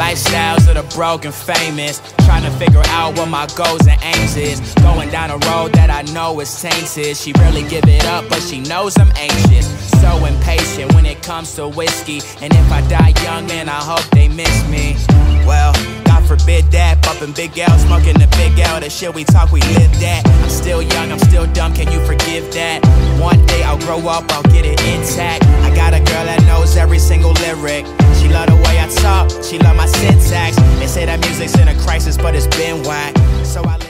lifestyles of the broke and famous, trying to figure out what my goals and aims is. Going down a road that I know is tainted. She rarely give it up, but she knows I'm anxious. So impatient when it comes to whiskey, and if I die young, man, I hope they miss me. Well, God forbid that. Bumping Big L, smoking the Big L. The shit we talk, we live that. I'm still young, I'm still dumb, can you forgive that? One day I'll grow up, I'll get it intact. I got a girl that knows every single lyric. She love the way I talk, she love my syntax. They say that music's in a crisis, but it's been whack. So I